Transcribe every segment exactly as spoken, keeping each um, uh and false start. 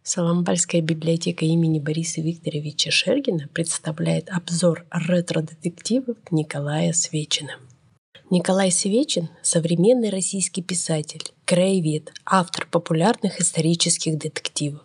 Соломбальская библиотека имени Бориса Викторовича Шергина представляет обзор ретро-детективов Николая Свечина. Николай Свечин – современный российский писатель, краевед, автор популярных исторических детективов.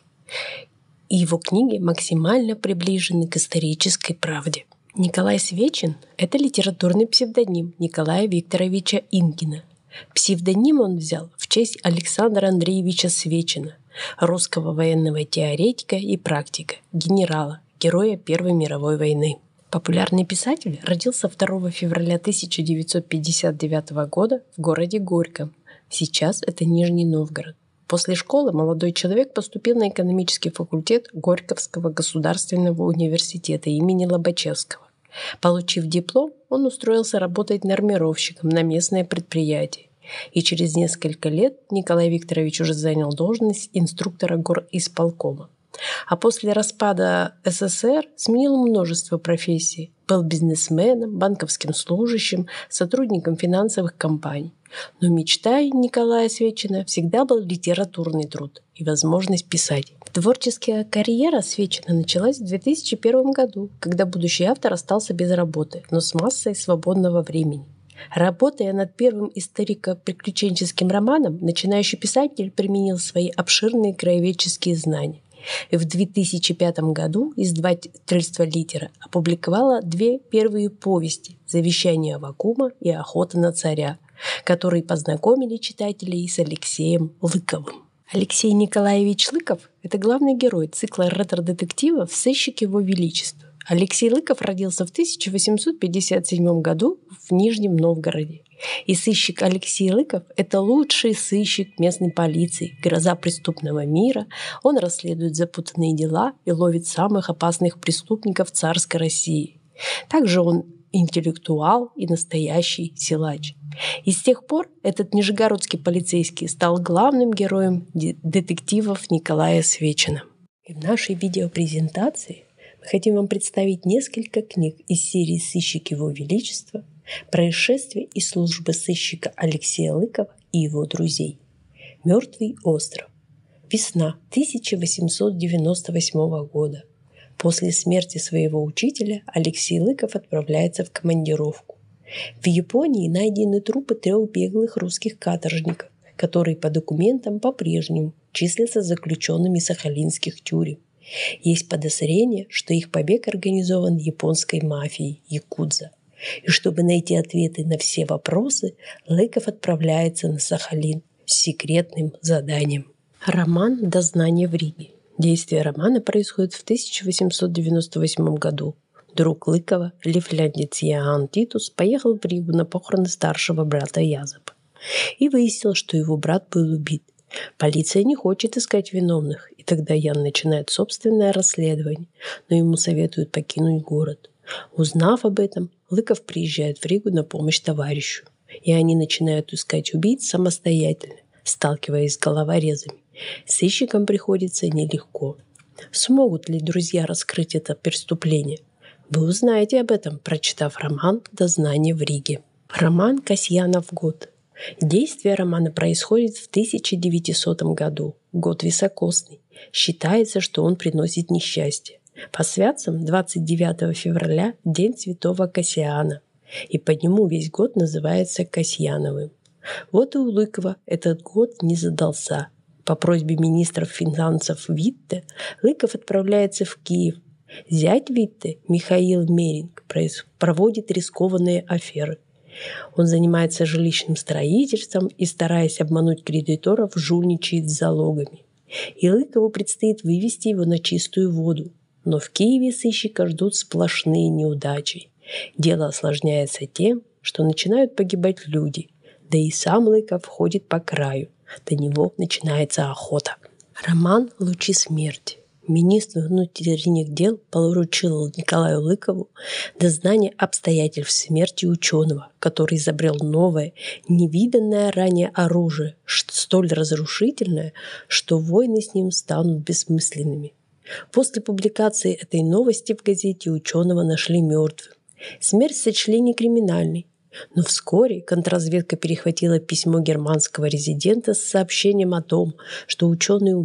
И его книги максимально приближены к исторической правде. Николай Свечин – это литературный псевдоним Николая Викторовича Инкина. Псевдоним он взял в честь Александра Андреевича Свечина, русского военного теоретика и практика, генерала, героя Первой мировой войны. Популярный писатель родился второго февраля тысяча девятьсот пятьдесят девятого года в городе Горьком. Сейчас это Нижний Новгород. После школы молодой человек поступил на экономический факультет Горьковского государственного университета имени Лобачевского. Получив диплом, он устроился работать нормировщиком на местное предприятие. И через несколько лет Николай Викторович уже занял должность инструктора горисполкома. А после распада СССР сменил множество профессий. Был бизнесменом, банковским служащим, сотрудником финансовых компаний. Но мечтой Николая Свечина всегда был литературный труд и возможность писать. Творческая карьера Свечина началась в две тысячи первом году, когда будущий автор остался без работы, но с массой свободного времени. Работая над первым историко-приключенческим романом, начинающий писатель применил свои обширные краеведческие знания. И в две тысячи пятом году издательство «Литера» опубликовало две первые повести «Завещание Аввакума» и «Охота на царя», которые познакомили читателей с Алексеем Лыковым. Алексей Николаевич Лыков – это главный герой цикла ретро-детективов «Сыщик Его Величества». Алексей Лыков родился в тысяча восемьсот пятьдесят седьмом году в Нижнем Новгороде. И сыщик Алексей Лыков – это лучший сыщик местной полиции, гроза преступного мира. Он расследует запутанные дела и ловит самых опасных преступников царской России. Также он интеллектуал и настоящий силач. И с тех пор этот нижегородский полицейский стал главным героем детективов Николая Свечина. И в нашей видеопрезентации мы хотим вам представить несколько книг из серии «Сыщик Его Величества», «Происшествия и службы сыщика Алексея Лыкова и его друзей», «Мертвый остров», «Весна» тысяча восемьсот девяносто восьмого года. После смерти своего учителя Алексей Лыков отправляется в командировку. В Японии найдены трупы трех беглых русских каторжников, которые по документам по-прежнему числятся заключенными сахалинских тюрем. Есть подозрение, что их побег организован японской мафией якудза. И чтобы найти ответы на все вопросы, Лыков отправляется на Сахалин с секретным заданием. Роман «Дознание в Риге». Действие романа происходит в тысяча восемьсот девяносто восьмом году. Друг Лыкова, лифляндец Иоанн Титус, поехал в Ригу на похороны старшего брата Язопа и выяснил, что его брат был убит. Полиция не хочет искать виновных, и тогда Ян начинает собственное расследование, но ему советуют покинуть город. Узнав об этом, Лыков приезжает в Ригу на помощь товарищу, и они начинают искать убийц самостоятельно, сталкиваясь с головорезами. Сыщикам приходится нелегко. Смогут ли друзья раскрыть это преступление? Вы узнаете об этом, прочитав роман «Дознание в Риге». Роман «Касьянов год». Действие романа происходит в тысяча девятисотом году, год високосный. Считается, что он приносит несчастье. По святцам двадцать девятого февраля – день святого Кассиана, и по нему весь год называется Касьяновым. Вот и у Лыкова этот год не задался. По просьбе министра финансов Витте Лыков отправляется в Киев. Зять Витте, Михаил Меринг, проводит рискованные аферы. Он занимается жилищным строительством и, стараясь обмануть кредиторов, жульничает с залогами. И Лыкову предстоит вывести его на чистую воду. Но в Киеве сыщика ждут сплошные неудачи. Дело осложняется тем, что начинают погибать люди, да и сам Лыков ходит по краю. До него начинается охота. Роман «Лучи смерти». Министр внутренних дел поручил Николаю Лыкову дознание обстоятельств смерти ученого, который изобрел новое, невиданное ранее оружие, столь разрушительное, что войны с ним станут бессмысленными. После публикации этой новости в газете ученого нашли мертвым. Смерть сочли не криминальной. Но вскоре контрразведка перехватила письмо германского резидента с сообщением о том, что ученый убит.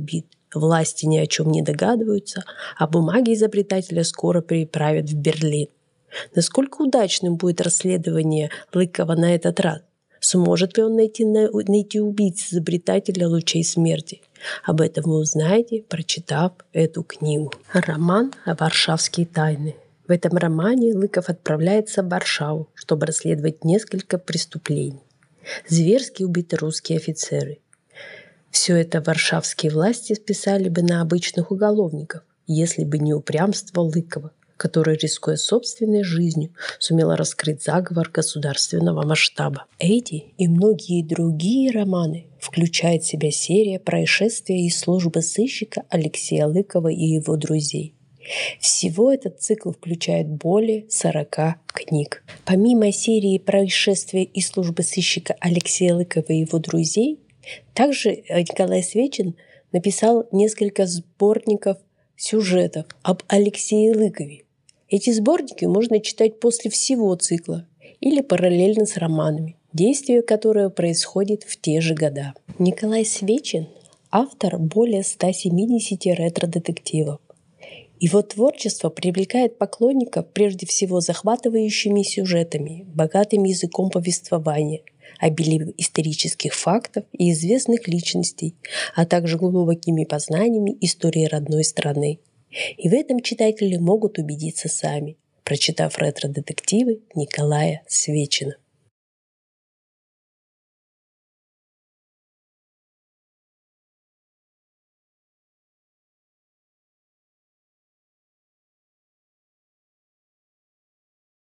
Власти ни о чем не догадываются, а бумаги изобретателя скоро переправят в Берлин. Насколько удачным будет расследование Лыкова на этот раз? Сможет ли он найти, найти убийц изобретателя лучей смерти? Об этом вы узнаете, прочитав эту книгу. Роман «Варшавские тайны». В этом романе Лыков отправляется в Варшаву, чтобы расследовать несколько преступлений. Зверски убиты русские офицеры. Все это варшавские власти списали бы на обычных уголовников, если бы не упрямство Лыкова, который, рискуя собственной жизнью, сумел раскрыть заговор государственного масштаба. Эти и многие другие романы включают в себя серия происшествия из службы сыщика Алексея Лыкова и его друзей. Всего этот цикл включает более сорока книг. Помимо серии происшествия из службы сыщика Алексея Лыкова и его друзей, также Николай Свечин написал несколько сборников сюжетов об Алексее Лыкове. Эти сборники можно читать после всего цикла или параллельно с романами, действие которого происходит в те же года. Николай Свечин – автор более ста семидесяти ретро-детективов. Его творчество привлекает поклонников прежде всего захватывающими сюжетами, богатым языком повествования, обилием исторических фактов и известных личностей, а также глубокими познаниями истории родной страны. И в этом читатели могут убедиться сами, прочитав ретро-детективы Николая Свечина.